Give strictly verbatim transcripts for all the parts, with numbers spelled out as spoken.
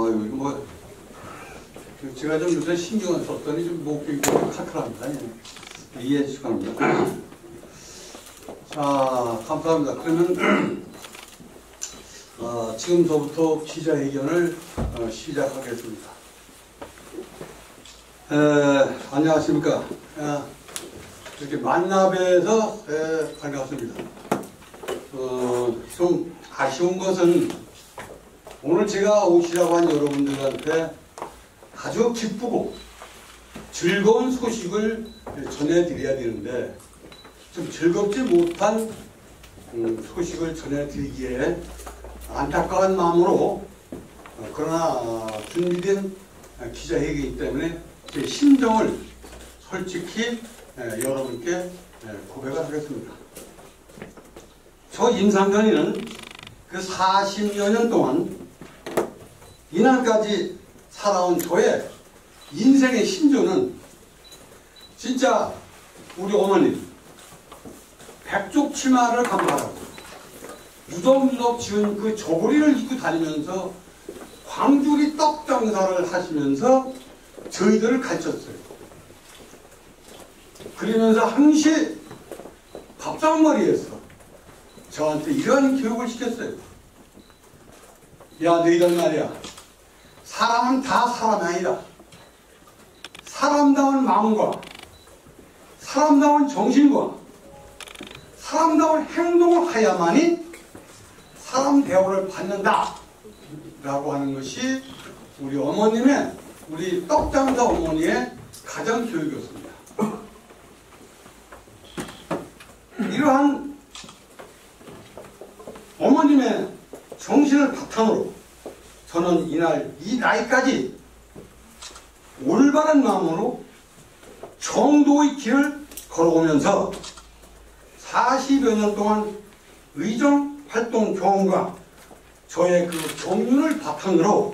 어, 이거 뭐, 제가 좀 요새 신경을 썼더니 좀 목이 좀 칼칼합니다. 예. 이해해 주시기 바랍니다. 자, 감사합니다. 그러면, 어, 지금서부터 기자회견을 어, 시작하겠습니다. 에, 안녕하십니까. 에, 이렇게 만나뵈서 에, 반갑습니다. 어, 좀 아쉬운 것은 오늘 제가 오시라고 한 여러분들한테 아주 기쁘고 즐거운 소식을 전해드려야 되는데 좀 즐겁지 못한 음, 소식을 전해드리기에 안타까운 마음으로 어, 그러나 어, 준비된 기자회견이기 때문에 제 심정을 솔직히 에, 여러분께 에, 고백을 하겠습니다. 저 임상근이는 그 사십여 년 동안 이날까지 살아온 저의 인생의 신조는 진짜 우리 어머니 백족 치마를 감가하고 유덕유덕 지은 그 저고리를 입고 다니면서 광주리 떡 장사를 하시면서 저희들을 가르쳤어요. 그러면서 항시 밥상머리에서 저한테 이런 교육을 시켰어요. 야, 너희들 말이야. 사람은 다 사람이 아니다. 사람다운 마음과 사람다운 정신과 사람다운 행동을 해야만이 사람 대우를 받는다 라고 하는 것이 우리 어머님의, 우리 떡장사 어머니의 가정 교육이었습니다. 이러한 어머님의 정신을 바탕으로 저는 이날 이 나이까지 올바른 마음으로 정도의 길을 걸어오면서 사십여 년 동안 의정 활동 경험과 저의 그 경륜을 바탕으로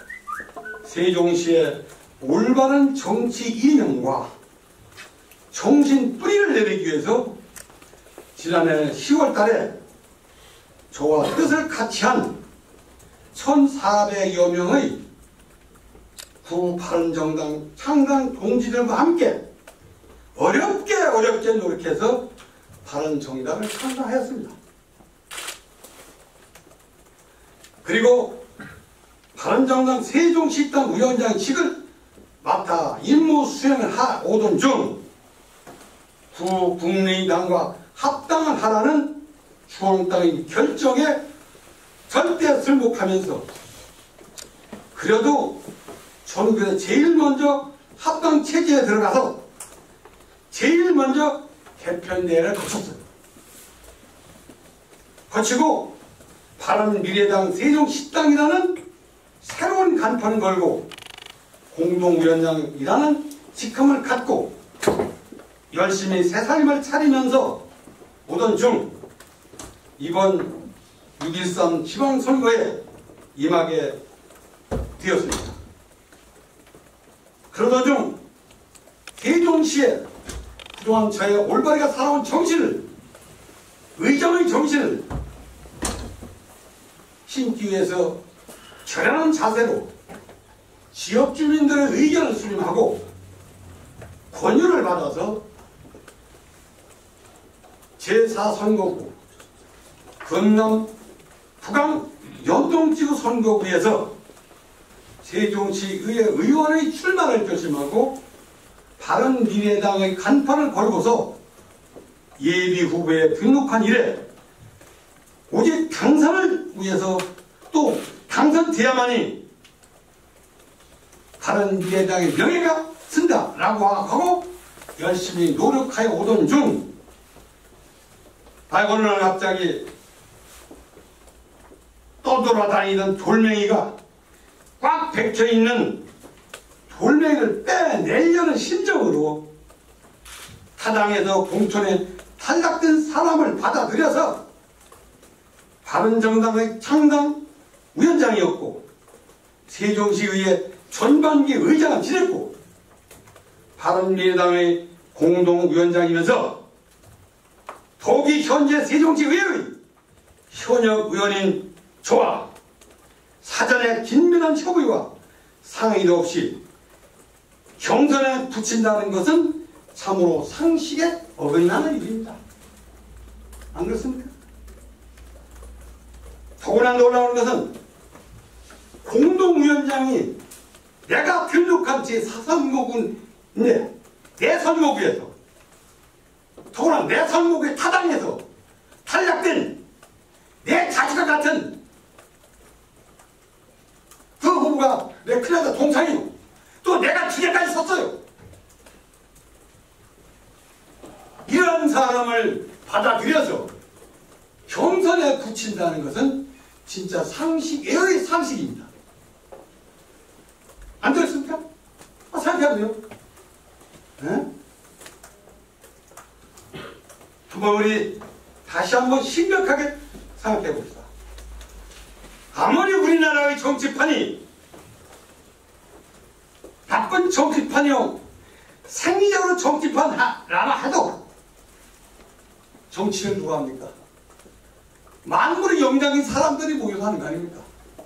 세종시의 올바른 정치 이념과 정신 뿌리를 내리기 위해서 지난해 시월 달에 저와 뜻을 같이 한 천사백여 명의 구바른정당 창당 동지들과 함께 어렵게 어렵게 노력해서 바른정당을 창당하였습니다. 그리고 바른정당 세종시당 위원장직을 맡아 임무 수행을 하오던 중 구국민의당과 합당을 하라는 중앙당의 결정에 절대 승복하면서 그래도 저는 그래 제일 먼저 합당 체제에 들어가서 제일 먼저 개편대회를 거쳤어요. 거치고 바른미래당 세종시당이라는 새로운 간판을 걸고 공동위원장이라는 직함을 갖고 열심히 새살림을 차리면서 오던 중 이번 육점일삼 지방선거에 임하게 되었습니다. 그러던 중 세종시에 그동안 저의 올바르게 살아온 정신을, 의정의 정신을 심기 위해서 결연한 자세로 지역 주민들의 의견을 수렴하고 권유를 받아서 제사 선거구 경남 부강 연동지구 선거구에서 세종시의회 의원의 출마를 결심하고 바른미래당의 간판을 걸고서 예비후보에 등록한 이래 오직 당선을 위해서 또 당선돼야만이 바른미래당의 명예가 쓴다라고 하고 열심히 노력하여 오던 중 어느 날 갑자기 떠돌아다니던 돌멩이가 꽉 박혀있는 돌멩이를 빼내려는 심정으로 타당에서 공천에 탈락된 사람을 받아들여서 바른정당의 창당 위원장이었고 세종시의회 전반기 의장을 지냈고 바른미래당의 공동위원장이면서 더욱이 현재 세종시의회의 현역 의원인 저와 사전에 긴밀한 협의와 상의도 없이 경선에 붙인다는 것은 참으로 상식에 어긋나는 일입니다. 안 그렇습니까? 더구나 놀라운 것은 공동위원장이 내가 등록한 제사선거구인데 내 선거구에서 더구나 내 선거구에 타당해서 탈락된 내 자식과 같은 그 후보가 내 큰아들 동창이고 또 내가 주제까지 섰어요. 이런 사람을 받아들여서 경선에 붙인다는 것은 진짜 상식의 상식입니다. 안 그렇습니까? 아, 생각해보세요. 네? 한번 우리 다시 한번 심각하게 생각해 봅시다. 아무리 우리나라의 정치판이 나쁜 정치판이요 생리적으로 정치판라나 해도 정치는 누가 합니까? 만물의 영장인 사람들이 모여서 하는 거 아닙니까?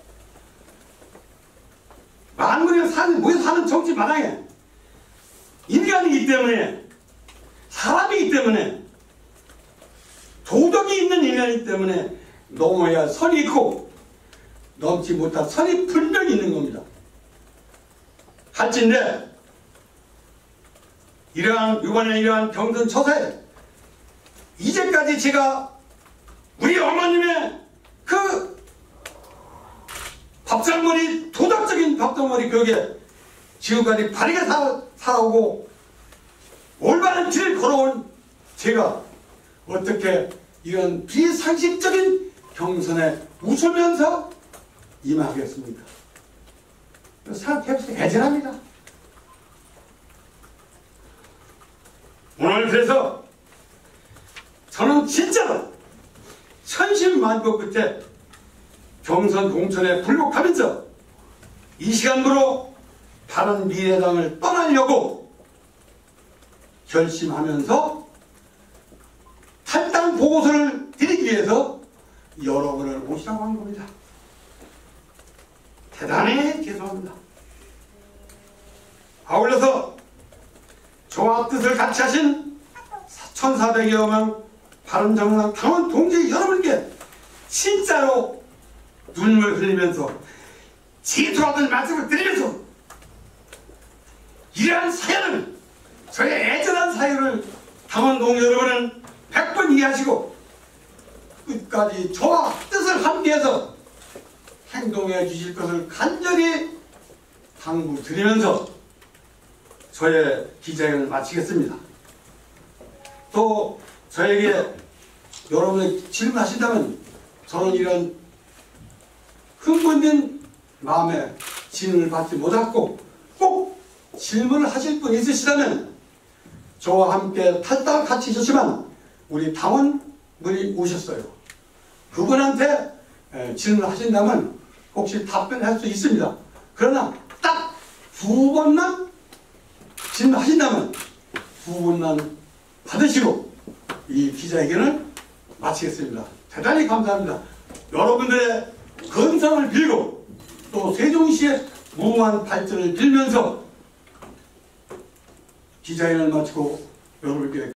만물의 사람이 모여서 하는 정치 마당에 인간이기 때문에 사람이기 때문에 도덕이 있는 인간이기 때문에 넘어야 선이 있고 넘지 못한 선이 분명히 있는 겁니다. 할진데 이러한 이번에 이러한 경선 처사에 이제까지 제가 우리 어머님의 그 밥상머리 도덕적인 밥상머리 거기에 지금까지 바르게 살, 살아오고 올바른 길을 걸어온 제가 어떻게 이런 비상식적인 경선에 웃으면서 임하겠습니까? 생각해보세요. 애절합니다. 오늘 그래서 저는 진짜로 천신만고 끝에 경선 공천에 불복하면서 이 시간부로 바른미래당을 떠나려고 결심하면서 탈당 보고서를 드리기 위해서 여러분을 모시라고 한 겁니다. 대단히 죄송합니다. 아울러서 저와 뜻을 같이 하신 천사백여 명 바른정당 당원 동지 여러분께 진짜로 눈물 흘리면서 지도하던 말씀을 드리면서 이러한 사연을 저의 애절한 사연을 당원 동지 여러분은 백 번 이해하시고 끝까지 저와 뜻을 함께해서 행동해 주실 것을 간절히 당부드리면서 저의 기자회견을 마치겠습니다. 또 저에게 여러분이 질문하신다면 저는 이런 흥분된 마음에 질문을 받지 못했고 꼭 질문을 하실 분 있으시다면 저와 함께 탈당 같이 있었지만 우리 당원분이 오셨어요. 그분한테 질문을 하신다면 혹시 답변할 수 있습니다. 그러나 딱 두 번만 질문하신다면 두 번만 받으시고 이 기자회견을 마치겠습니다. 대단히 감사합니다. 여러분들의 건강을 빌고 또 세종시의 무궁한 발전을 빌면서 기자회견을 마치고 여러분께